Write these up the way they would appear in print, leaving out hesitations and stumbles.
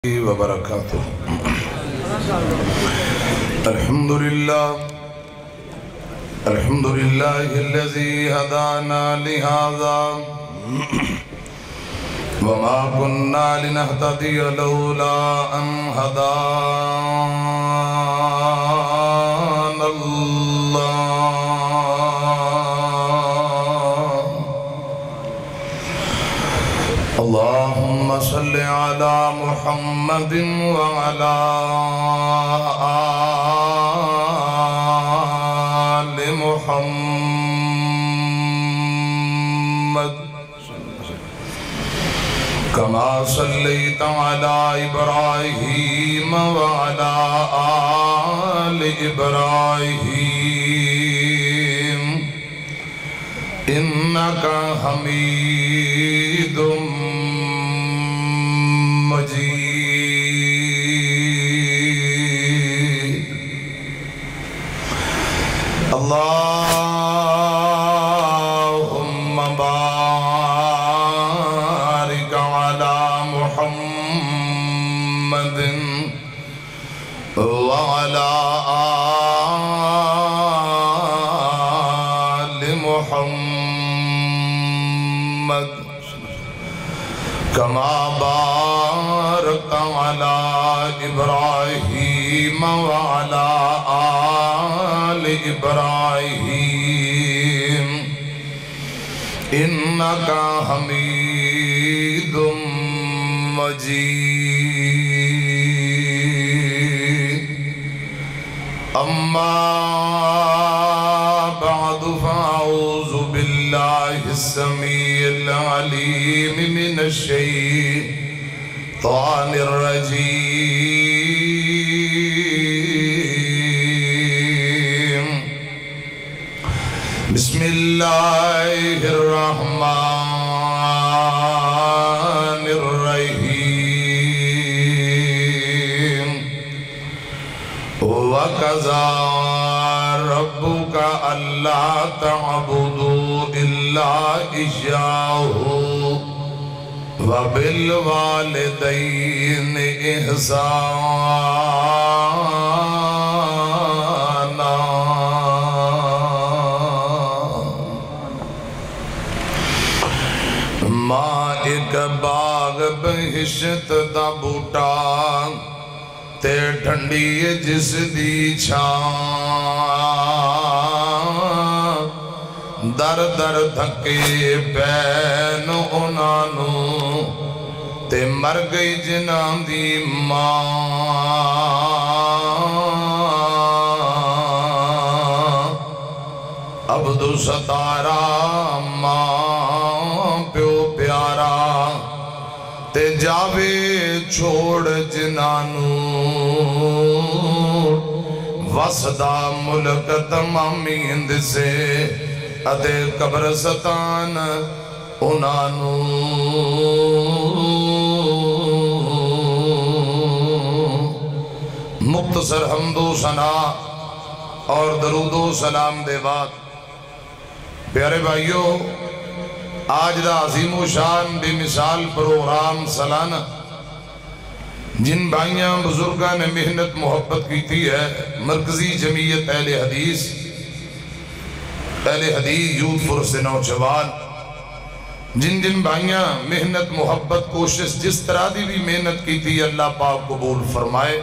وبرکاتہ الحمد للہ الذی ہدانا لہذا وما كنا لنهتدی لولا ان ہدانا اللہ اللہم صل علی محمد وعلی آل محمد کما صلیت علی ابراہیم وعلی آل ابراہیم انکا حمید مجید اللہم بارک علی محمد وعلی آل محمد کما بارکت علی ابراہیم وعلی آل ابراہیم انکا حمید مجید اما بعد فاعوذ باللہ السمیع العلیم من الشیطان الرجیم بسم اللہ الرحمن الرحیم وَقَضَى رَبُّكَ أَلَّا تَعْبُدُوا إِلَّا إِيَّاهُ وَبِالْوَالِدَيْنِ إِحْسَانًا ماں ایک باغ بہشت دا بوٹا تے ٹھنڈی جس دی چھان در در دھکے پین انانو تے مر گئی جنان دی ماں عبد ستارا ماں پیو پیارا تے جاوے چھوڑ جنانو وسدا ملک تمامیند سے ادے قبرستان انانو مختصر حمد و ثنا اور درود و سلام دے بعد پیارے بھائیو آج دا عظیم و شان بے مثال پروگرام سالانہ جن بھائیاں بزرگاں نے محنت محبت کی تھی ہے مرکزی جمعیت اہل حدیث یوتھ فرس نوجوان جن بھائیاں محنت محبت کوشش جس طرح دی بھی محنت کی تھی اللہ پاک قبول فرمائے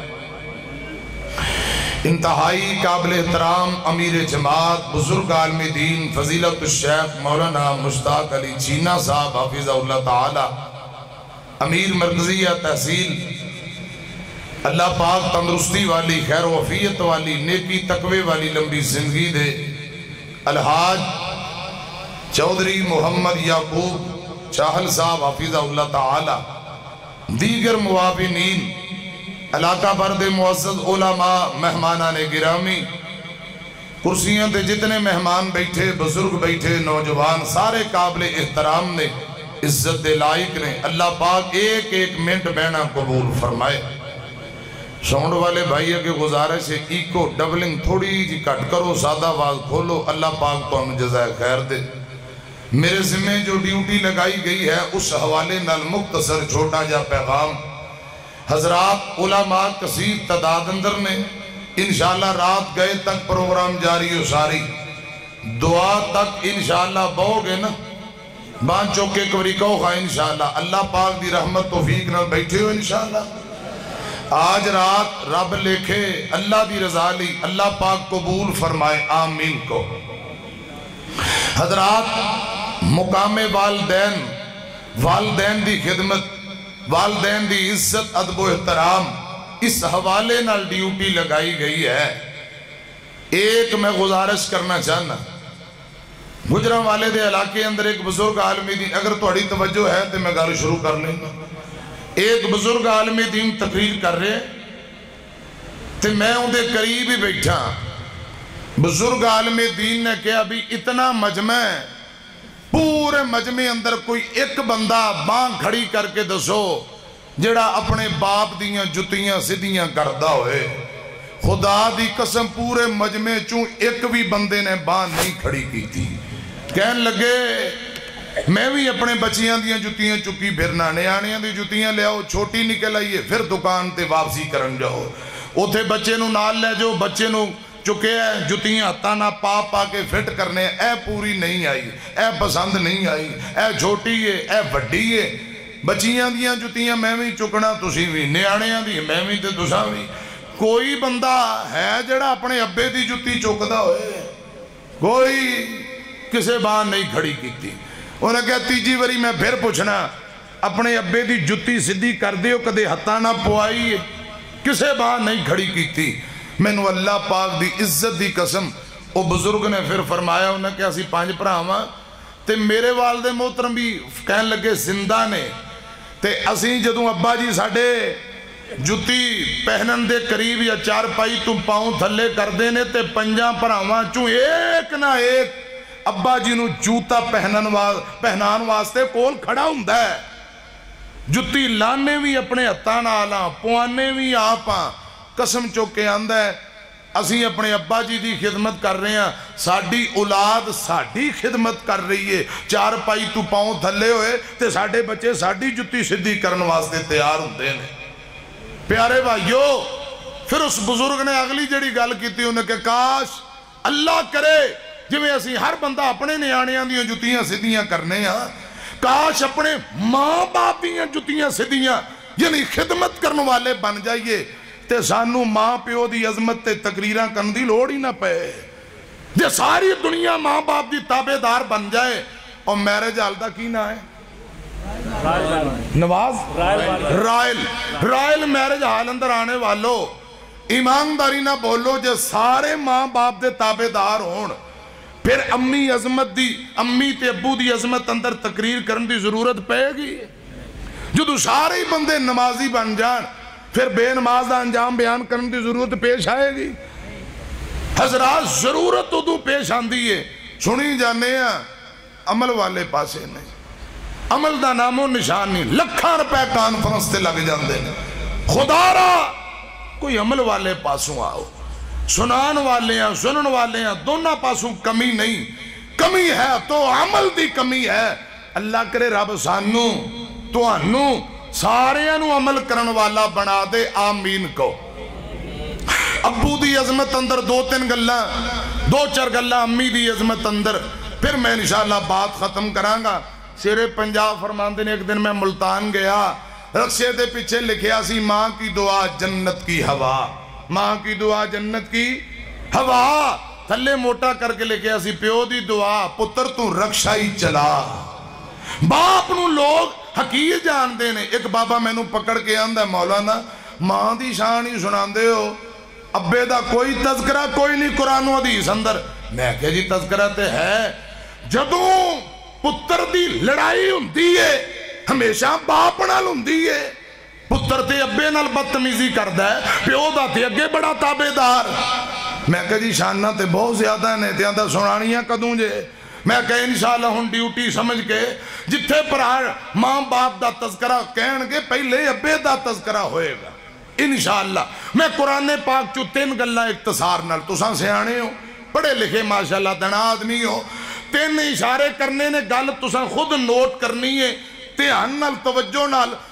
انتہائی قابل احترام امیر جماعت بزرگ عالم دین فضیلت الشیخ مولانا مشتاق علی چینا صاحب حافظہ اللہ تعالی امیر مرکزیہ تحصیل اللہ پاک تندرستی والی خیر و عافیت والی نیکی تقوی والی لمبی زندگی دے الحاج چودھری محمد یعقوب چاہل صاحب حافظہ اللہ تعالی دیگر معاونین علاقہ برد معزز علماء مہمانان گرامی کرسیاں تے جتنے مہمان بیٹھے بزرگ بیٹھے نوجوان سارے قابل احترام نے عزت دے لائق نے اللہ پاک ایک ایک منٹ بینا قبول فرمائے ساؤنڈ والے بھائیہ کے گزارش ہے ایکو ڈبلنگ تھوڑی جی کٹ کرو سادہ آواز کھولو اللہ پاک تو ہم جزائے خیر دے میرے ذمہ جو ڈیوٹی لگائی گئی ہے اس حوالے نال مختصر چھوٹا جا پیغام حضرات علماء کثیر تعداد اندر نے انشاءاللہ رات گئے تک پروگرام جاری ہو ساری دعا تک انشاءاللہ بہو گے نا بان چوکے کوری کہو خواہ انشاءاللہ اللہ پاک دی رحمت توفیق نہ بیٹھے ہو انشاءاللہ آج رات رب لکھے اللہ دی رضا لی اللہ پاک قبول فرمائے آمین کو حضرات مقام والدین دی خدمت والدین دی عزت ادب و احترام اس حوالے نال ڈیوٹی لگائی گئی ہے ایک میں گزارش کرنا چاہنا گجرہ والے دے علاقے اندر ایک بزرگ عالمی دین اگر توڑی توجہ ہے تو میں گال شروع کر لیں ایک بزرگ عالمی دین تقریر کر رہے تو میں ان دے قریب ہی بیٹھا بزرگ عالمی دین نے کہا ابھی اتنا مجمع ہے پورے مجمع اندر کوئی ایک بندہ باں کھڑی کر کے دسو جڑا اپنے باپ دیاں جتیاں سدیاں کردہ ہوئے خدا دی قسم پورے مجمع چوں ایک بھی بندے نے باں نہیں کھڑی کی تھی کہن لگے میں بھی اپنے بچیاں دیاں جتیاں چکی پھرنا نیانیاں دی جتیاں لے آؤ چھوٹی نکل آئیے پھر دکان تے واپسی کرن جاؤ اوتھے بچے نو نال لے جو بچے نو چکے ہیں جتیاں تانا پا کے فٹ کرنے اے پوری نہیں آئی اے پسند نہیں آئی اے چھوٹی ہے اے وڈی ہے بچیاں دیاں جتیاں میں بھی چکنا تسی بھی نیانیاں دی میں بھی تے تساں بھی کوئی بندہ ہے جڑا اپنے ابے دی جتی چکدا ہوئے کوئی کسے باں نہیں کھڑی کی تھی انہیں کہا تیجی وری میں پھر پوچھنا اپنے ابے دی جتی سدھی کر دیو کدے ہتھا نہ پوائی کسے باں نہیں کھڑی کی تھی میں نو اللہ پاک دی عزت دی قسم وہ بزرگ نے پھر فرمایا انہیں کہ اسی 5 بھراواں تے میرے والد محترم بھی کہن لگے زندہ نے تے اسی جدوں ابا جی ساڑھے جتی پہنن دے قریب یا 4 پائی تم پاؤں تھلے کر دینے تے 5 بھراواں چوں ایک نہ ایک ابا جی نو جوتا پہنان واسطے کول کھڑا ہوندا ہے جتی لانے بھی اپنے ہتھاں نال پوانے بھی آپاں قسم چوکے آندہ ہے اسی اپنے ابا جی دی خدمت کر رہے ہیں ساڑھی اولاد ساڑھی خدمت کر رہی ہے 4 پائی تو پاؤں تھلے ہوئے تے ساڑھے بچے ساڑھی جتی صدی کرن واسطے تیار ہوندے نے پیارے بھائیو پھر اس بزرگ نے اگلی جڑی گل کی تھی انہیں کہ کاش اللہ کرے جو میں اسی ہر بندہ اپنے نیانیاں دیاں جتیاں صدیاں کرنے ہیں کاش اپنے ماں باپ دیاں جتیاں صدیاں یعنی خدمت کرنے والے بن جائیے تے سانو ماں پیو دی عظمت تے تقریران کرن دی لوڑ ہی نہ پئے جے ساری دنیا ماں باپ دی تابع دار بن جائے اور میرج حال دا کی نہ ہے نواز رائل میرج حال اندر آنے والو ایمانداری نہ بولو جے سارے ماں باپ دے تابع دار ہون پھر امی عظمت دی امی تے ابو دی عظمت اندر تقریر کرن دی ضرورت پائے گی جو سارے ہی بندے نمازی بن جان پھر بے نماز دا انجام بیان کرنے دی ضرورت پیش آئے گی حضرات ضرورت ادو پیش آندی ہے سنی جانے ہیں عمل والے پاسے نہیں عمل دا نام و نشان نہیں لکھاں روپے کانفرنس تے لگ جاندے خدا را کوئی عمل والے پاسوں آؤ سنان والے ہیں سنن والے ہیں دونوں پاسوں کمی نہیں کمی ہے تو عمل دی کمی ہے اللہ کرے رب سانو تو انو سارے انو عمل کرن والا بنا دے آمین کو ابو دی عظمت اندر 2-3 گلہ 2-4 گلہ امی دی عظمت اندر پھر میں انشاءاللہ بات ختم کرانگا شیر پنجاب فرماندے نے ایک دن میں ملتان گیا رکشے دے پیچھے لکھیا سی ماں کی دعا جنت کی ہوا ماں کی دعا جنت کی ہوا تھلے موٹا کر کے لکھیا سی پیو دی دعا پتر تو رکشائی چلا باپ نو لوگ حقیر جان دے نے ایک بابا میں نو پکڑ کے آندہ مولانا ماں دی شان ہی سنان دے ہو ابے دا کوئی تذکرہ کوئی نہیں قرآن و حدیث اندر میں کہ جی تذکرہ تے ہے جدوں پتر دی لڑائی ہوندی ہے ہمیشہ باپ نال ہوندی ہے پتر تے ابے نال بدتمیزی کردہ ہے پیو دا تے اگے بڑا تابع دار میں کہ جی شانہ تے بہت زیادہ نے تے اندر سنانیاں کدوں جے میں کہے انشاءاللہ ہن ڈیوٹی سمجھ کے جتھے پر ماں باپ دا تذکرہ کہن گے پہلے ابے دا تذکرہ ہوئے گا انشاءاللہ میں قرآن پاک چو 3 گلہ اختصار نال تساں سیانے ہو پڑھے لکھے ماشاءاللہ دنا آدمی ہو 3 اشارے کرنے نے گل تساں خود نوٹ کرنی ہے دھیان نال توجہ نال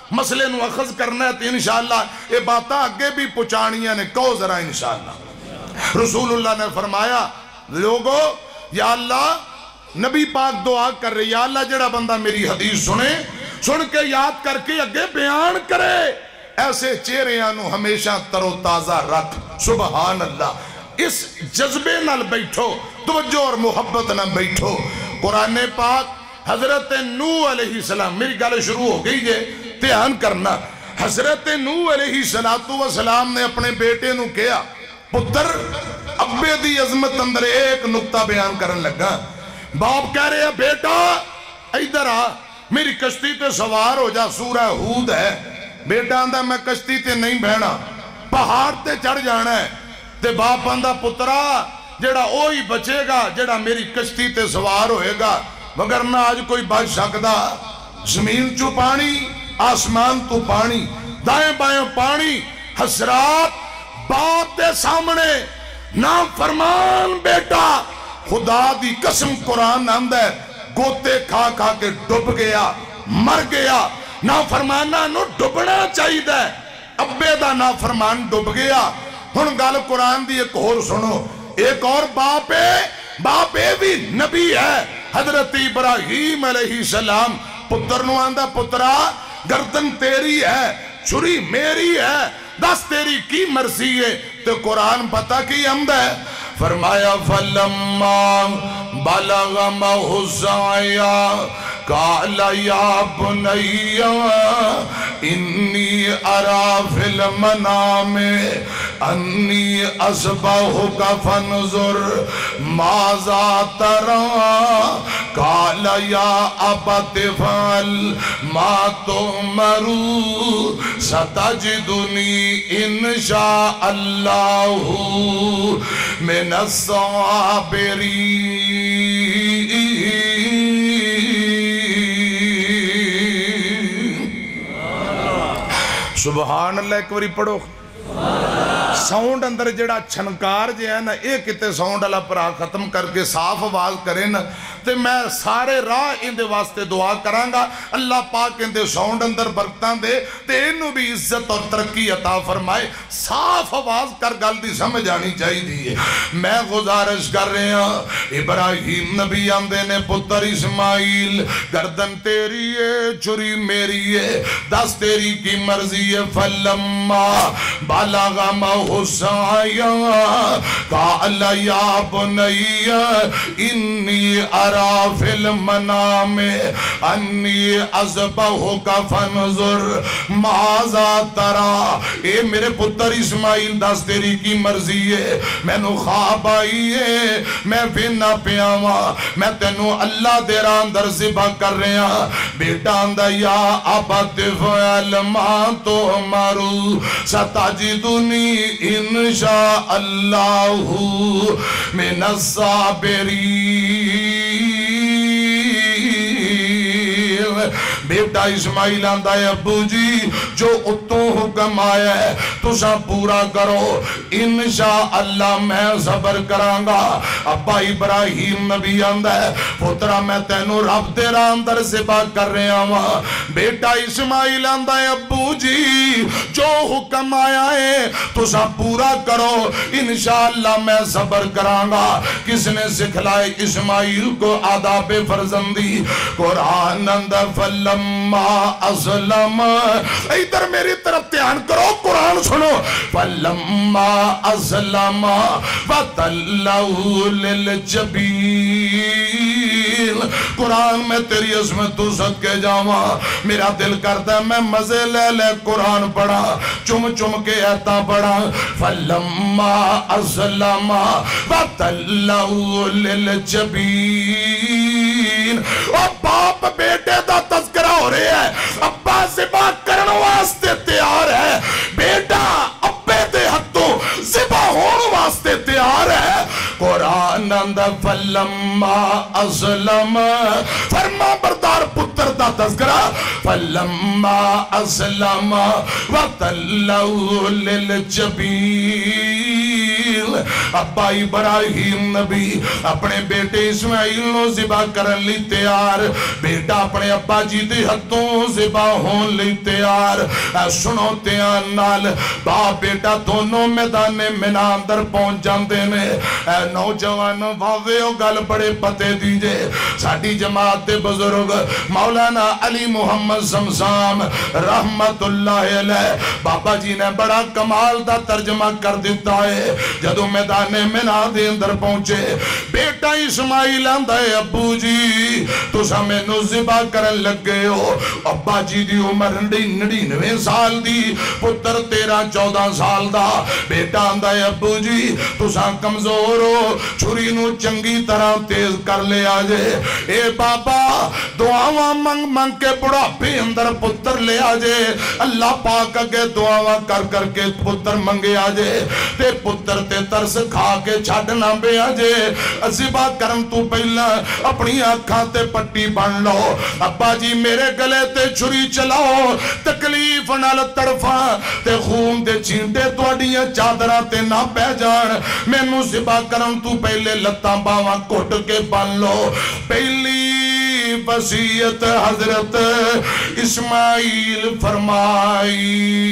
مسئلے نو اخذ کرنا ہے تو انشاءاللہ یہ باتاں اگے بھی پہنچانیاں نے، کہو ذرا انشاءاللہ۔ رسول اللہ نے فرمایا لوگو یا اللہ، نبی پاک دعا کر رہے یا اللہ جڑا بندہ میری حدیث سن کے یاد کر کے اگے بیان کرے، ایسے چہریاں نو ہمیشہ تر و تازہ رکھ۔ سبحان اللہ۔ اس جذبے نال بیٹھو، توجہ اور محبت نہ بیٹھو۔ قرآن پاک حضرت نوح علیہ السلام، میری گل شروع ہو گئی جے دھیان کرنا، حضرت نوح علیہ السلام نے اپنے بیٹے نو کہا پتر ابے دی عظمت اندر ایک نقطہ بیان کرن لگا۔ باپ کہہ رہے ہیں بیٹا ادھر آ، میری کشتی تے سوار ہو جا، سورہ ہود ہے۔ بیٹا آندہ میں کشتی تے نہیں بہنا، پہاڑ تے چڑھ جانا ہے۔ تے باپ آندہ پترا جڑا اوہی بچے گا جڑا میری کشتی تے سوار ہوئے گا، وگرنہ آج کوئی بچ سکدا۔ زمین چو پانی، آسمان تو پانی، دائیں بائیں پانی، حسرات باپ دے سامنے نافرمان بیٹا خدا دی قسم قرآن آندہ ہے گوتے کھا کھا کے ڈب گیا، مر گیا۔ نافرمانہ نو ڈبنا چاہی دے، ابے دا نافرمان ڈب گیا۔ ہن گل قرآن دی ایک اور سنو، ایک اور باپ اے بھی نبی ہے، حضرت ابراہیم علیہ السلام۔ پتر نو آندہ پترا گردن تیری ہے، چھری میری ہے، دس تیری کی مرضی ہے۔ تو قرآن پتہ کی حمد ہے، فرمایا فَلَمَّا بَلَغَ مَعَهُ السَّعْيَ قَالَ يَا بُنَيَّ إِنِّي أَرَى فِي الْمَنَامِ أَنِّي أَصْبَحُكَ فَانْظُرْ مَاذَا تَرَى قَالَ يَا أَبَتِ افْعَلْ مَا تُؤْمَرُ سَتَجِدُنِي إِنْ شَاءَ اللَّهُ مِنَ الصَّابِرِينَ۔ سبحان اللہ، ایک باری پڑھو۔ ساؤنڈ اندر جڑا چھنکار جے ہے نا، ایک کتے ساؤنڈ اللہ پر ختم کر کے صاف آواز کرے نا، تے میں سارے راہ اندے واسطے دعا کرانگا اللہ پاک اندے ساؤنڈ اندر برکتاں دے تے انہوں بھی عزت اور ترقی عطا فرمائے۔ صاف آواز کر گل دی سمجھ آنی چاہی دیئے۔ میں گزارش کر رہے ہیں ابراہیم نبی آندے نے پتر اسماعیل گردن تیری ہے، چھری میری ہے، دس تیری کی مرضی ہے۔ فَلَمَّا بَلَغَ مَعَهُ السَّعْيَ قَالَ يَا بُنَيَّ إِنِّي أَرَى فِي الْمَنَامِ أَنِّي أَصْبَحُكَ فَانْظُرْ مَاذَا تَرَى۔ اے میرے پتر اسماعیل دس تیری کی مرضی ہے، میں نو خواب آئی ہے، میں فینا پیاما، میں تینو اللہ دیرہ اندر ذبح کر رہے ہیں۔ بیٹا اندہ یا ابت افعل ما تؤمر ستجدنی ان شاء اللہ من الصابرین۔ بیٹا اسماعیل آندہ ہے ابو جی جو اتوں حکم آیا ہے تسا پورا کرو، انشاءاللہ میں صبر کرانگا۔ ابا ابراہیم نبی آندہ ہے پترہ میں تینو رب تیرا اندر ذبح کر رہے ہاں۔ بیٹا اسماعیل آندہ ہے ابو جی جو حکم آیا ہے تسا پورا کرو، انشاءاللہ میں صبر کرانگا۔ کس نے سکھلائے اسماعیل کو آداب فرزندی؟ قرآن اندر فَلَمَّا أَسْلَمَ، ادھر میری طرف دھیان کرو، قرآن سنو۔ فَلَمَّا أَسْلَمَ وَتَلَّهُ لِلْجَبِينِ۔ قرآن میں تیری عظمت تو صدقے جاواں، میرا دل کرتا ہے میں مزے لے لے قرآن پڑھا، چم چم کے ایتا پڑھا۔ فَلَمَّا أَسْلَمَ وَتَلَّهُ لِلْجَبِينِ۔ اور باپ بیٹے دا تذکرہ ہو رہے ہے، ابا ذبح کرن واسطے تیار ہے، بیٹا ابے دے ہتھوں ذبح ہون واسطے تیار ہے۔ قرآن اندر فَلَمَّا أَسْلَمَ، فرما بردار پتر دا تذکرہ۔ فَلَمَّا أَسْلَمَ وَتَلَّهُ لِلْجَبِينِ۔ اسماعیل ابا ابراہیم نبی اپنے بیٹے اسماعیل نو ذبح کرن لی تیار بیٹا اپنے ابا جی دے ہتھوں ذبح ہون لی تیار سنو تیان نال باپ بیٹا دونوں میدان منا اندر پہنچ جاندے نے نوجوان واضح گل بڑے پتے دیجے ساڑی جماعت بزرگ مولانا علی محمد زمزام رحمت اللہ علیہ بابا جی نے بڑا کمال دا ترجمہ کر دیتا ہے جدو میدان منا دے اندر پہنچے بیٹا اسماعیل آندہ ہے ابو جی تو سامنے نو ذبح کرن لگ گئے ہو ابا جی دی عمر 99 سال دی پتر 13-14 سال دا بیٹا آندہ ہے ابو جی تو ساں کمزور ہو چھری نو چنگی طرح تیز کر لے آجے اے بابا دعاواں منگ منگ کے بڑھاپے اندر پتر لے آجے اللہ پاک اگے دعاواں کر کر کے پتر منگے آجے تے پتر تے ترس کھا کے چھڑنا بے آجے ذبح کرن تو پہلا اپنی آنکھاں تے پٹی بن لو ابا جی میرے گلے تے چھری چلاؤ تکلیف نال تڑفاں تے خون تے چھینٹے توڑیاں چادرہ تے نہ پہ جان میں نو ذبح کرن تو پہلے لتاں باواں کوٹ کے بن لو پہلی وصیت حضرت اسماعیل فرمائی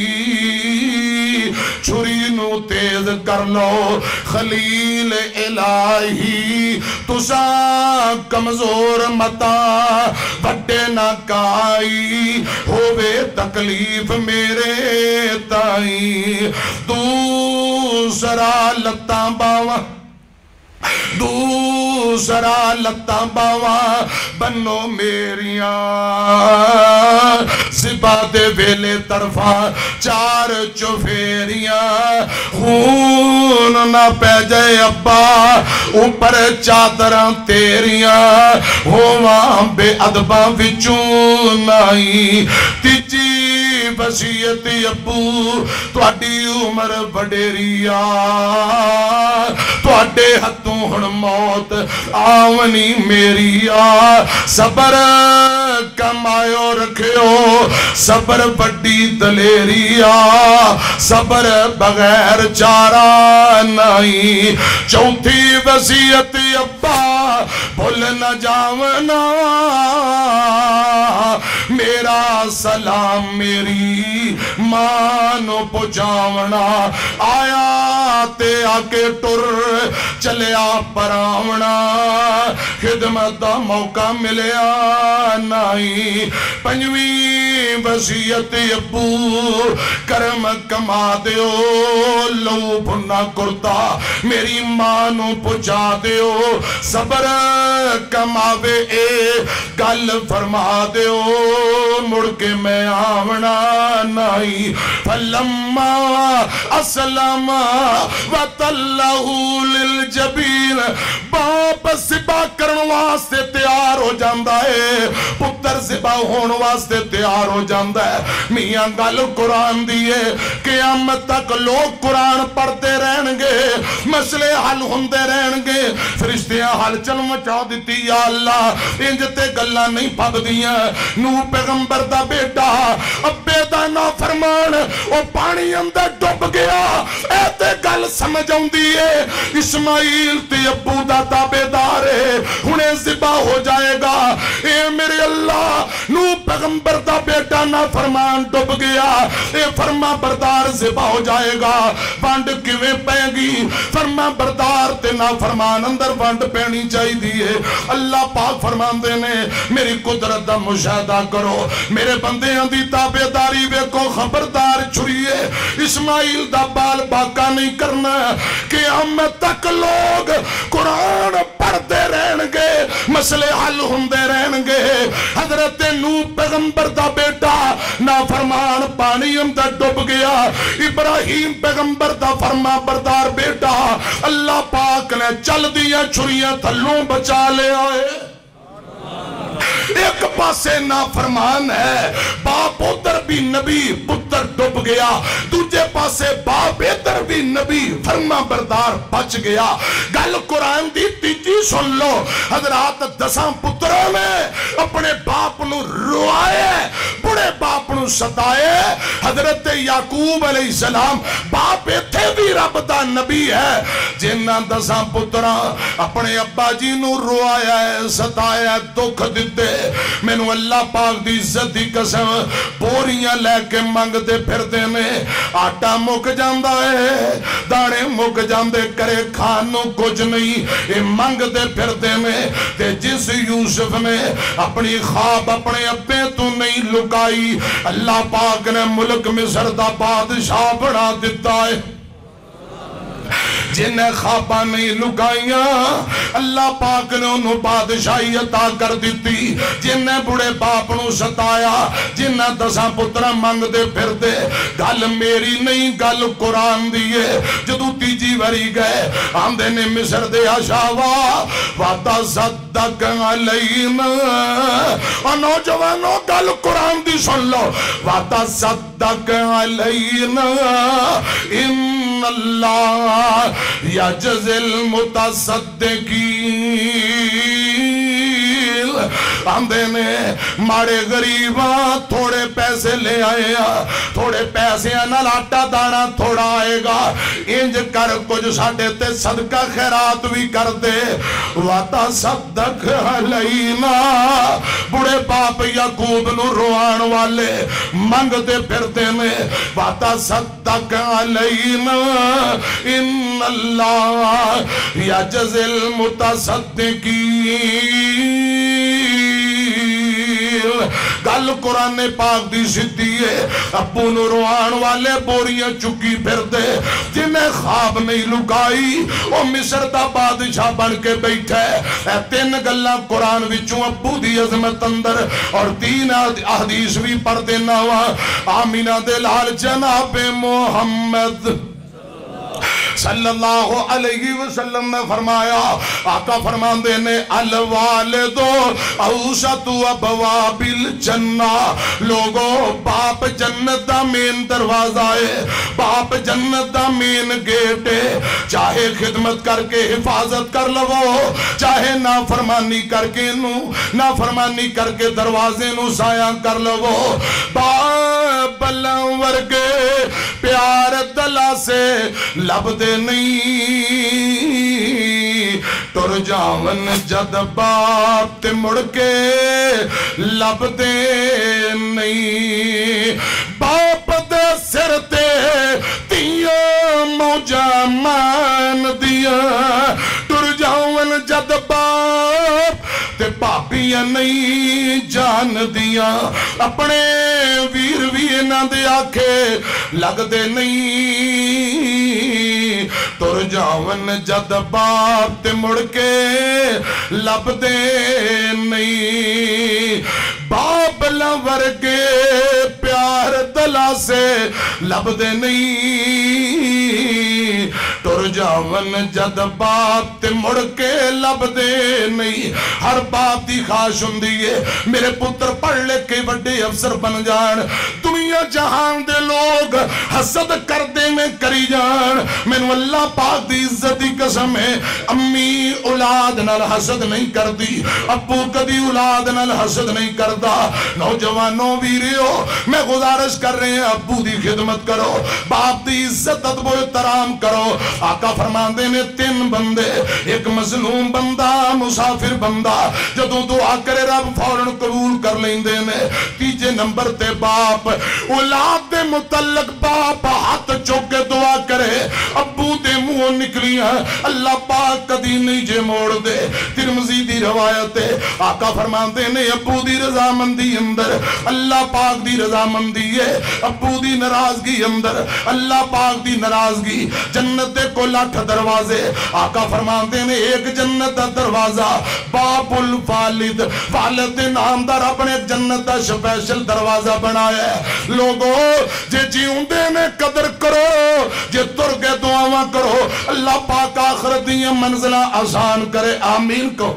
چھری نو تیز کر لو خلیل الہی تساں کمزور متا بڑے نہ کائی ہووے تکلیف میرے تائیں دوسرا لتاں باواں دوسرا لتاں باواں بنو میریاں ذبح دے ویلے طرفاں 4 چوفیریاں خون نہ پہ جائے ابا اوپر چادراں تیریاں ہواں بے ادباں وچوں نائی تیجی وصیت ابو تواڈی عمر وڈیریا تواڈے ہتھوں ہن موت آونی میری صبر کمایو رکھیو صبر بڑی دلیری صبر بغیر چارہ نہیں چوتھی وصیت ابا بھول نہ جاونا میرا سلام میری مانو پہنچاونا آیا تے آکے ٹر چلیا پراونا خدمت دا موقع ملیا نہیں پنجویں وصیت ابو کرم کما دیو لو بھنا کرتا میری مانو پہنچا دیو صبر کماوے اے گل فرما دیو مڑ کے میں آونا نہیں فلما اسلام وطلہو للجبین باپ ذبح کرن واسطے تیار ہو جاندہ ہے پتر ذبح ہون واسطے تیار ہو جاندہ ہے میاں گل قرآن دیئے قیامت تک لوگ قرآن پڑھتے رہن گے مسئلے حل ہوندے رہن گے فرشتیاں حل چل مچا دیتی یا اللہ انجتے گلہ نہیں پھگ دیاں نو پیغمبر دا بیٹا ابے دا نا فرمان او پانی اندر ڈوب گیا اے تے گل سمجھ ہوں دیئے اسماعیل تے ابو دا تابیدار ہے انہیں ذبح ہو جائے گا اے میرے اللہ نو پیغمبر دا بیٹا نا فرمان ڈوب گیا اے فرما بردار ذبح ہو جائے گا وانڈ کیویں پہ گی فرما بردار تے نا فرمان اندر وانڈ پینی چاہی دیئے اللہ پاک فرمان دینے میری قدرت دا مشاہدہ کرو میرے بندے اندی تابیداری وے کو خبردار چھڑیے اسماعیل دا بال باقا نہیں کرنا قیامت تک لوگ قرآن پڑھتے رہن گے مسئلے حل ہوندے رہن گے حضرت نوح پیغمبر دا بیٹا نافرمان پانی اندر ڈوب گیا ابراہیم پیغمبر دا فرما بردار بیٹا اللہ پاک نے چل دیا چھریاں تھلوں بچا لے آئے ایک پاسے نافرمان ہے باپ ادھر بھی نبی پتر ڈوب گیا دوجے پاسے باپ ادھر بھی نبی فرما بردار بچ گیا گل قرآن دی تیجی سن لو حضرات 10 پتروں میں اپنے باپ نو روائے بڑے بڑے باپ نو ستائے حضرت یعقوب علیہ السلام باپ ایتھے بھی رب دا نبی ہے جنہاں دساں پتراں اپنے ابا جی نو روایا ہے ستایا ہے دکھ دیتے مینوں اللہ پاک دی عزت دی قسم بوریاں لے کے منگ دے پھر دے میں آٹا مک جاندا ہے دانے مک جاندے کرے کھانوں کچھ نہیں اے منگ دے پھر دے میں تے جس یوسف نے اپنی خواب اپنے ابے تو نہیں لکائی اللہ پاک نے ملک مصر دا بادشاہ بنا دیتا ہے جنہیں خوابہ نہیں لکائیاں اللہ پاک نے انہوں بادشاہی عطا کر دیتی جنہیں بڑے باپ نو ستایا جنہیں دساں پترہ منگ دے پھر دے گل میری نہیں گل قرآن دیئے جدو تیجی وری گئے آمدے نے مصر دے اشاوا وَتَصَدَّقَ عَلَيْنَا اور نوجوانوں گل قرآن دی سن لو وَتَصَدَّقَ عَلَيْنَا إِنَّ اللَّهَ يَجْزِي الْمُتَصَدِّقِينَ آمدے نے مارے غریباں تھوڑے پیسے لے آئے تھوڑے پیسے نال آٹا دانا تھوڑا آئے گا انج کر کچھ ساڑھے تے صدقہ خیرات بھی کر دے وَتَصَدَّقْ عَلَيْنَا بڑے باپ یعقوب نو روان والے منگ دے پھر دے میں وَتَصَدَّقْ عَلَيْنَا إِنَّ اللَّهَ يَجْزِي الْمُتَصَدِّقِينَ گل قرآن پاک دی سدھی ہے ابو نو روان والے بوریاں چکی پھر دے جنہیں خواب نہیں لکائی وہ مصر دا بادشاہ بن کے بیٹھا ہے تین گلاں قرآن وچوں ابو دی عظمت اندر اور تین احادیث بھی پڑھ دینا وا آمینہ دے لال جناب محمد صلی اللہ علیہ وسلم نے فرمایا آقا فرماندے نے الوالدو اوسط ابواب الجنہ لوگوں باپ جنت دا مین دروازہ ہے باپ جنت دا مین گیٹ ہے چاہے خدمت کر کے حفاظت کر لو چاہے نافرمانی کر کے نافرمانی کر کے دروازے نو سایاں کر لو باپ بلنور کے پیار دلا سے لب دے نہیں ٹر جاون جد باپ تے مڑ کے لب دے نہیں باپ دے سر تے تیاں موجہ مان دیا ٹر جاون جد باپ تے پاپیاں نہیں جان دیا اپنے ویر وینا دے آکھے لگ دے نہیں تر جاون جد باپ تے مڑ کے لب دے نہیں باپ لور کے پیار دلا سے لب دے نہیں تر جاون جد باپ تے مڑ کے لب دے نہیں ہر باپ دی خواہش ہوندی ہے میرے پتر پڑھ لے کے بڑے افسر بن جان دنیا جہان دے لوگ حسد کر دے میں کری جان مینوں اللہ پاک دی عزت دی قسم ہے امی اولاد نال حسد نہیں کر دی ابو کدی اولاد نال حسد نہیں کردا نوجوانوں ویریو میں گزارش کر رہے ہیں ابو دی خدمت کرو باپ دی عزت ادب و احترام کرو آقا فرماندے نے تین بندے ایک مظلوم بندہ مسافر بندہ جدوں دعا کرے رب فوراً قبول کر لیندے نے تیجے نمبر تے باپ اولاد دے متعلق باپ ہاتھ چوک کے دعا کرے ابو دے منہ نکلیاں اللہ پاک کدی نہیں جے موڑ دے ترمذی دی روایت ہے آقا فرماندے نے ابو دی رضامندی اندر اللہ پاک دی رضامندی ہے ابو دی ناراضگی اندر اللہ پاک دی ناراضگی جنت دے کو 8 دروازے آقا فرماندے نے ایک جنت دا دروازہ باب الوالد والد نام دا رب نے جنت دا سپیشل دروازہ بنایا ہے لوگوں جے جیوندے نے قدر کرو جے تر کے دعاواں کرو اللہ پاک آخرت دیا منزلہ آسان کرے آمین کو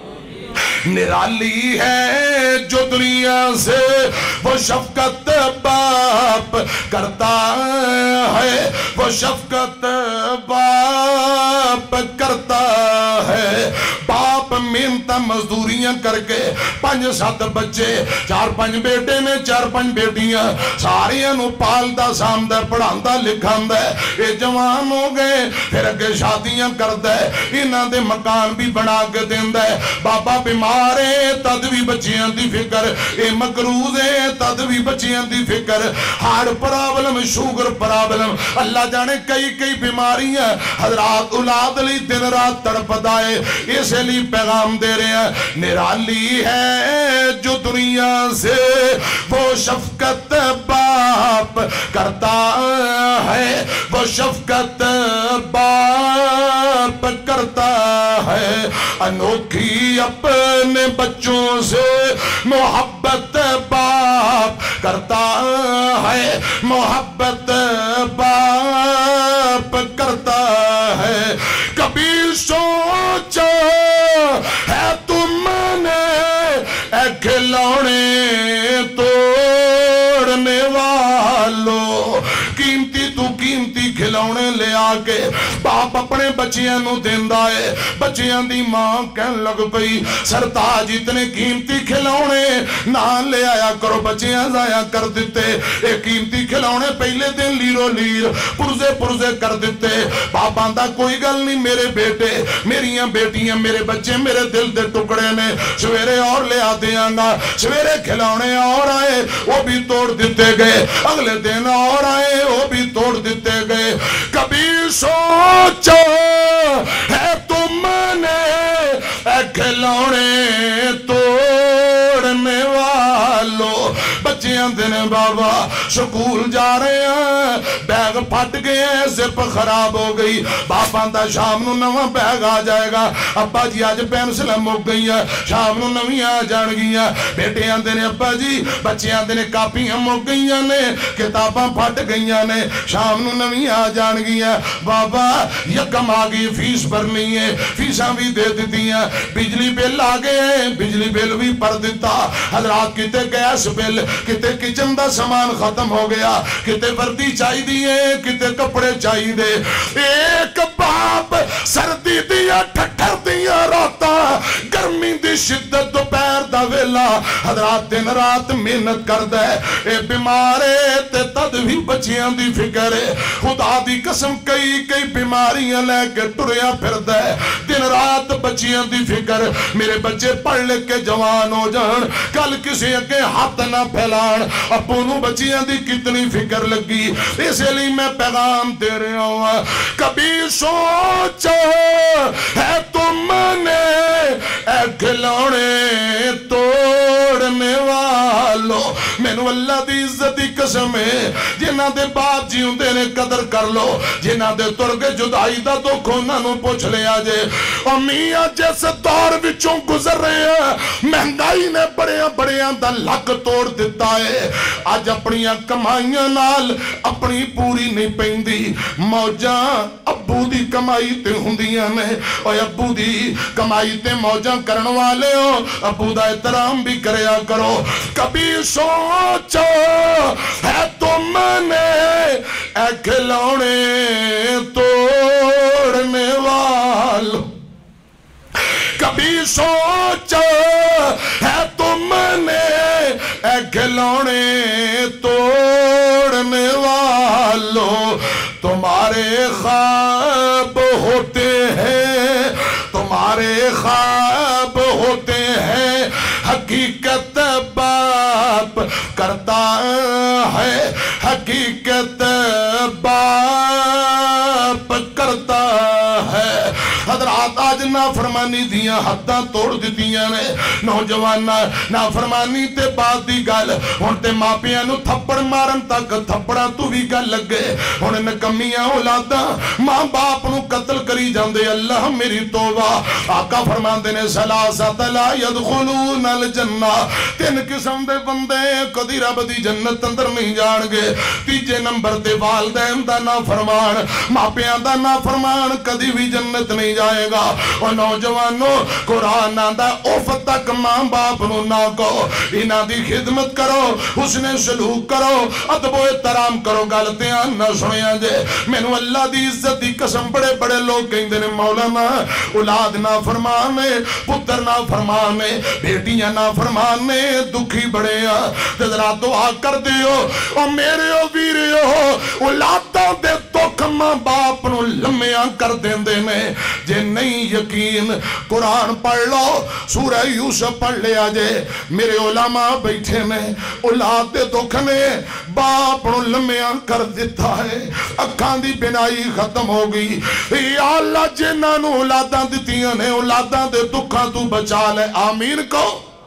نرالی ہے جو دنیا سے وہ شفقت باپ کرتا ہے وہ شفقت باپ کرتا ہے باپ منت محنت مزدوریاں کر کے 5-7 بچے 4-5 بیٹے نے 4-5 بیٹیاں ساریاں نو پالدا سامدا پڑھاندا لکھاندا اے جوان ہو گئے پھر اگے شادیاں کردا ہے انہاں دے مکان بھی بنا کے دیندا ہے بابا بیمار ہے تد بھی بچیاں دی فکر اے مقروض ہے تد بھی بچیاں دی فکر ہارٹ پرابلم شوگر پرابلم اللہ جانے کئی بیماریاں حضرات اولاد لی دن رات تڑپدا ہے اس لیے پیغام دے رہے ہیں نرالی ہے جو دنیا سے وہ شفقت باپ کرتا ہے وہ شفقت باپ کرتا ہے انوکھی اپنے بچوں سے محبت باپ کرتا ہے محبت باپ کرتا ہے کبھی سوچا ہے تم نے اے کھلونے توڑنے والوں قیمتی کھلونے لے آکے باپ اپنے بچیاں نو دیندہ ہے بچیاں دی ماں کہن لگ پئی سرتاج اتنے قیمتی کھلونے نہ لے آیا کرو بچیاں ضائع کر دیتے ایک قیمتی کھلونے پہلے دن لیرو لیر پرزے کر دیتے باپ آندہ کوئی گل نہیں میرے بیٹے میریاں بیٹیاں میرے بچے میرے دل دے ٹکڑے نے سویرے اور لے آتے آنگا سویرے کھلونے اور آئے وہ بھی توڑ دیتے گئے اگلے دن اور آئے وہ بھی توڑ دیتے گئے کبھی سوچا ہے تم نے اے کھلونے توڑنے والوں بچیاں دن بابا سکول جا رہے ہیں بیگ پھٹ گئے ہیں زپ خراب ہو گئی باپ آندہ شام نو نواں بیگ آ جائے گا ابا جی آج پینسل مک گئی ہیں شام نو نویں آ جان گئی ہیں بیٹے آندے نے ابا جی بچے آندے نے کاپیاں مک گئی نے کتاباں پھٹ گئی نے شام نو نویں آ جان گئی ہیں بابا یکم آگئی فیس بھرنی ہے فیساں بھی دے دیتی ہیں بجلی بل آ گئے ہیں بجلی بل بھی پر دیتا حضرات کتے گیس بل کتے کچن دا سامان ختم ہو گیا کتے وردی چاہی دیئے کتے کپڑے چاہی دے ایک باپ سردی دیا ٹھٹھر دیا راتا گرمی دی شدت دوپہر دا ویلا حضرات دن رات محنت کر دے اے بیمارے تے تد بھی بچیاں دی فکر ہے خدا دی قسم کئی بیماریاں لے کے ٹریا پھر دے دن رات بچیاں دی فکر میرے بچے پڑھ لکھ کے جوان ہو جان کل کسی اگے ہاتھ نہ پھیلان اپنوں بچیاں دی کتنی فکر لگی اس لیے میں پیغام دے رہا ہوں کبھی سوچا ہے تم نے اے کھلونے توڑنے والوں مینوں اللہ دی عزت دی قسم ہے جنہاں دے باپ جی ہوندے نے قدر کر لو جنہاں دے تر کے جدائی دا دکھ انہاں نو پوچھ لیا جے او میاں جیسے دور وچوں گزر رہے ہیں مہنگائی نے بڑیاں دا لک توڑ دیتا ہے آج اپنی کمائیاں نال اپنی پوری نہیں پیندی موجاں ابو دی کمائی تے ہوندیاں نے اوے ابو دی کمائی تے موجاں کرن والے ہو ابو دا احترام بھی کریا کرو کبھی سوچو ہے تم نے اے کھلونے توڑنے والوں کبھی سوچا ہے تم نے اے کھلونے توڑنے والوں تمہارے خواب ہوتے ہیں تمہارے خواب ہوتے ہیں حقیقت باپ کرتا ہے حقیقت باپ کرتا ہے حضرات آج نافرمانی دیاں حداں توڑ دیتیاں نے نوجوان نافرمانی تے بعد دی گل ہن تے ماپیاں نو تھپڑ مارن تک تھپڑا تو بھی گل لگے ہن نکمیاں اولاداں ماں باپ نو قتل کری جاندے اللہ میری توبہ آقا فرماندے نے ثلاثۃ لا يدخلون الجنہ 3 قسم دے بندے کدی رب دی جنت اندر نہیں جان گے تیجے نمبر تے والدین دا نافرمان ماپیاں دا نافرمان کدی بھی جنت نہیں جائے گا اور نوجوانوں قرآن آندا اف تک ماں باپ نو نہ کہو انہاں دی خدمت کرو حسن سلوک کرو ادب و احترام کرو غلطیاں نہ سنیا جے مینوں اللہ دی عزت دی قسم بڑے بڑے لوگ کہندے نے مولانا اولاد نہ فرمانے پتر نہ فرمانے بیٹیاں نہ فرمانے دکھی بڑے تے ذرا دعا کر دیو او میرے او ویریو اولاداں دے دکھ ماں باپ نو لمیاں کر دیندے نے جے نہیں یقین قرآن پڑھ لو سورہ یوسف پڑھ لیا جے میرے علماء بیٹھے نے اولاد دے دکھ نے باپ نو لمیاں کر دیتا ہے اکھاں دی بینائی ختم ہو گئی یا اللہ جنہاں نو اولاداں دتیاں نے اولاداں دے دکھاں تو بچا لے آمین کو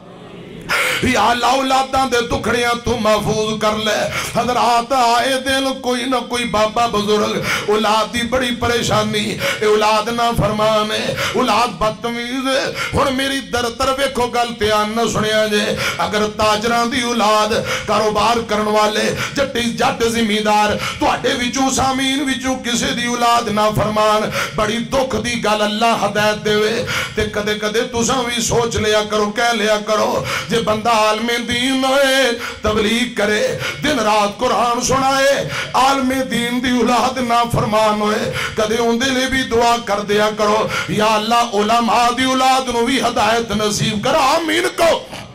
یا اللہ اولاداں دے دکھڑیاں تو محفوظ کر لے حضرات آئے دل کوئی نہ کوئی بابا بزرگ اولاد دی بڑی پریشانی اولاد نہ فرمانے اولاد بدتمیز ہن میری در طرف کو گل دھیان نہ سنیا جے اگر تاجراں دی اولاد کاروبار کرن والے جٹ زمیندار تواڈے وچوں سامعین وچوں کسے دی اولاد نہ فرمان بڑی دکھ دی گل اللہ ہدایت دے تے کدے کدے تساں وی سوچ لیا کرو کہہ لیا کرو جے بندہ عالم دین ہوئے تبلیغ کرے دن رات قرآن سنائے عالم دین دی اولاد نہ فرمان ہوئے کدے ان دے لئے بھی دعا کر دیا کرو یا اللہ علماء دی اولاد نو بھی ہدایت نصیب کر آمین کو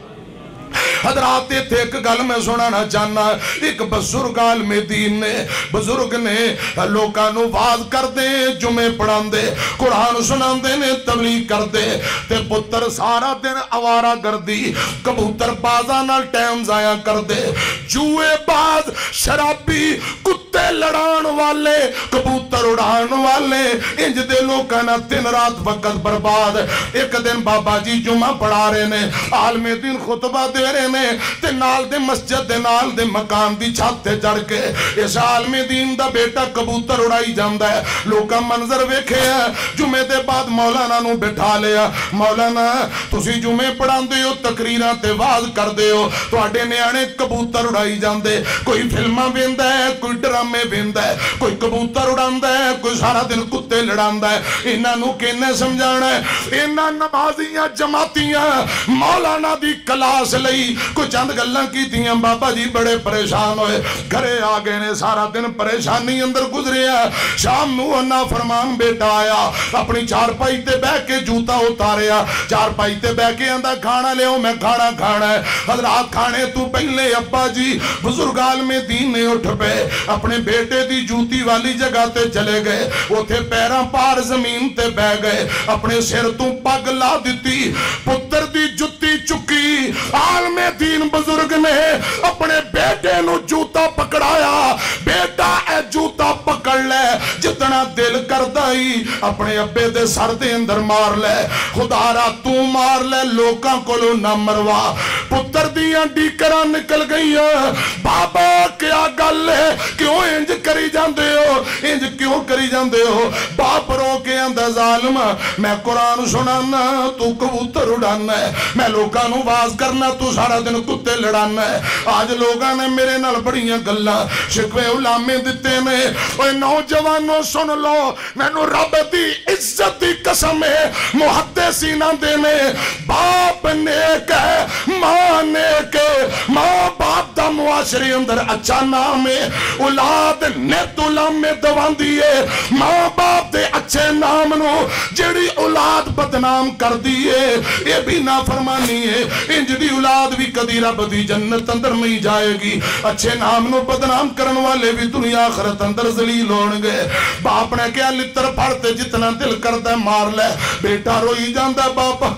حضرات تھے ایک گل میں سنانا چاہنا ایک بزرگ عالم دین نے بزرگ نے لوکانو واز کر دے جمعے پڑھان دے قرآن سنان دے نے تبلیغ کر دے تے پتر سارا دن آوارہ گردی کبوتر بازاں نال ٹائم ضائع کر دے جوئے باز شرابی کتے لڑان والے کبوتر اڑان والے انج دے لوکانا دن رات وقت برباد ایک دن بابا جی جمعہ پڑھا رہے نے عالم دین خطبہ دے رہے نے تے نال دے مسجد دے نال دے مکان دی چھت تے چڑھ کے اس عالم دین دا بیٹا کبوتر اڑائی جاندا ہے لوکاں منظر ویکھے ہیں جمعے دے بعد مولانا نو بٹھا لیا مولانا تسی جمعے پڑھاندے ہو تقریراں تے واز کردے ہو تواڈے نیانے کبوتر اڑائی جاندے کوئی فلماں ویندا ہے کوئی ڈرامے ویندا ہے کوئی کبوتر اڑاندا ہے کوئی سارا دن کتے لڑاندا ہے انہاں نو کینے سمجھانا ہے انہاں نمازیاں جماعتیاں مولانا دی کلاس لئی کوئی چند گلاں کی تیاں بابا جی بڑے پریشان ہوئے گھرے آگئے نے سارا دن پریشانی اندر گزریا شام نو نا فرمان بیٹا آیا اپنی چار پائی تے بہ کے جوتا اتاریا چار پائی تے بہ کے اندر کھانا لے میں کھانا کھانا ہے حضرات کھانے تو پہلے ابا جی بزرگ عالم دین نے اٹھ پے اپنے بیٹے دی جوتی والی جگہ تے چلے گئے وہ تھے پیراں پار زمین تے بہ گئے اپنے سر تو پگ لا دیتی پتر دی جتی چکی عالم دین بزرگ نے اپنے بیٹے نو جوتا پکڑایا بیٹا اے جوتا پکڑ لے جتنا دل کردائی اپنے ابے دے سر دے اندر مار لے خدا را تو مار لے لوکاں کولو نہ مروا پتر دیاں ڈیکراں نکل گئی بابا کیا گل ہے کیوں انج کری جاندے ہو انج کیوں کری جاندے ہو باپ رو کے اندر ظالم میں قرآن سنانا تو کبوتر اڑانا ہے میں لوکاں نو واز کرنا تو سارا دن کتے لڑانا ہے آج لوگاں نے میرے نال بڑیاں گلاں شکوے علامے دیتے نے اوے نوجوانوں سن لو مینوں رب دی عزت دی قسم ہے محدثین دینے باپ نیک ہے ماں نیک ہے ماں باپ دا معاشرے اندر اچھا نام ہے اولاد نیت علامے دوان دیئے ماں باپ دے اچھے نام نو جڑی اولاد بدنام کر دیئے یہ بھی نافرمانی ہے انج دی اولاد بھی کدی رب دی جنت اندر نہیں جائے گی اچھے نام نو بدنام کرن والے بھی دنیا آخرت اندر ذلیل ہون گے باپ نے کیا لتر پڑھتے جتنا دل کرتا مار لے بیٹا روئی جاندہ باپا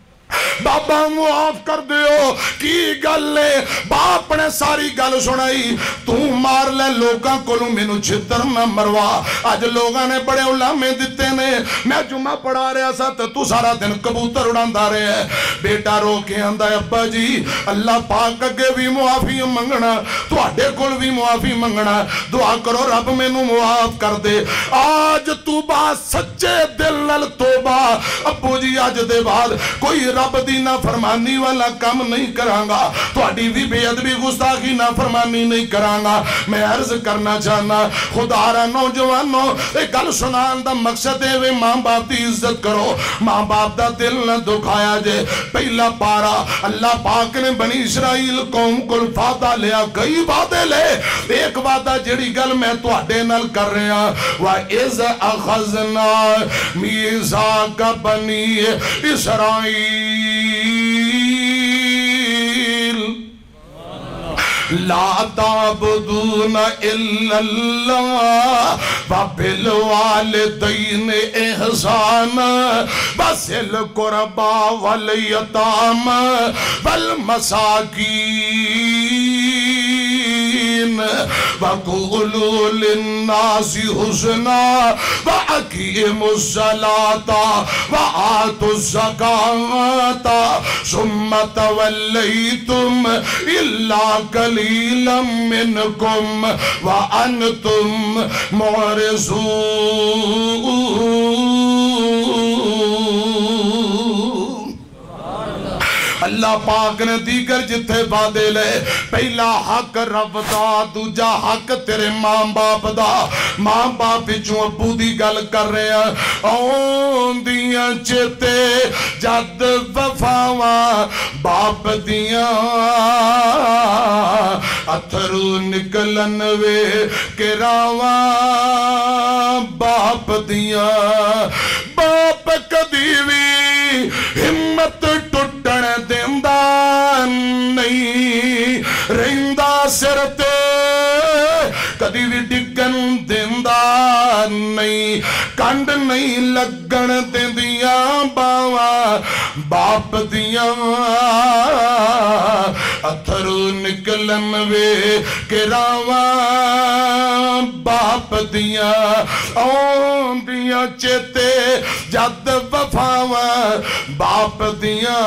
بابا معاف کر دیو کی گل لے باپ نے ساری گل سنائی تو مار لے لوگاں کولوں مینوں چھتر نہ مروا آج لوگاں نے بڑے علامے دیتے نے میں جمعہ پڑھا رہا سا تو سارا دن کبوتر اڑاندا رہے ہیں بیٹا رو کے آندا ابا جی اللہ پاک اگے بھی معافی منگنا تواڈے کول بھی معافی منگنا دعا کرو رب مینوں معاف کر دے آج تو با سچے دل نال توبہ ابو جی اج دے بعد کوئی رب کدی نافرمانی والا کم نہیں کرانگا تہاڈی بھی بے ادبی گستاخی نافرمانی نہیں کرانگا میں عرض کرنا چاہنا خدا را نوجوانوں ایک گل سنان دا مقصد ہے وے ماں باپ دی عزت کرو ماں باپ دا دل نہ دکھایا جے پہلا پارا اللہ پاک نے بنی اسرائیل قوم کو وعدہ لیا کئی وعدے لے ایک وعدہ جڑی گل میں تہاڈے نال کر رہا وَإِذْ أَخَذْنَا مِيثَاقَ بَنِي إِسْرَائِيلَ لا تعبدون إلا الله وبالوالدين إحسانا وذي القربى واليتامى والمساكين وقولوا للناس حسنا وأقيموا الصلاة وآتوا الزكاة ثم توليتم إلا قليلا منكم وأنتم معرضون اللہ پاک نے دیگر جتھے وعدے لے پہلا حق رب دا دوجا حق تیرے ماں باپ دا ماں باپ جو ابو دی گل کر رہے ہیں اون دیاں چیتے جد وفاواں باپ دیاں اتھرو نکلن وے کراواں باپ دیاں باپ کدی وی ہمت ٹوٹن دیندہ نہیں رہندہ سر تے کدی بھی ڈگن دیندہ نہیں کنڈ نہیں لگن دیندیاں باواں باپ دیاں اتھرو نکلن وے کراواں باپ دیاں اون دیاں چیتے جد وفاواں باپ دیاں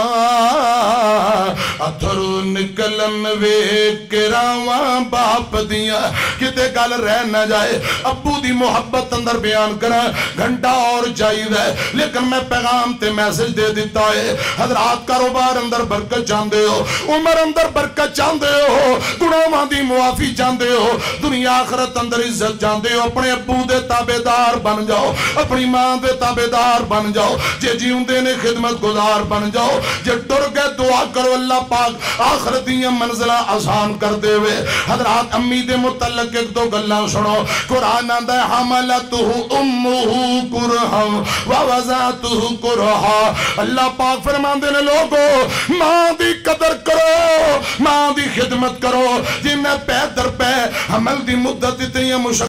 اتھرو نکلن وے کراواں باپ دیاں کتے گل رہ نہ جائے ابو دی محبت اندر بیان کرا گھنٹہ اور چاہیے لیکن میں پیغام تے میسج دے دیتا ہے حضرات کاروبار اندر برکت چاندے ہو عمر اندر برکت چاندے ہو گناہاں دی معافی چاندے ہو دنیا آخرت اندر عزت چاندے ہو اپنے ابو دے تابعدار بن جاؤ اپنی ماں دے تابعدار بن جاؤ جے جیوندے نے خدمت گزار بن جاؤ جے ٹر گئے دعا کرو اللہ پاک آخرت دی منزلہ آسان کر دے ہوئے حضرات امی دے متعلق ایک دو گلاں سنو قرآن آندہ ہے حملتہ امہ کرہا ووضعتہ کرہا اللہ پاک فرمان دینے لوگو ماں دی قدر کرو ماں دی خدمت کرو جنہیں پہ در پہ حمل دی مدت اتنی مشکل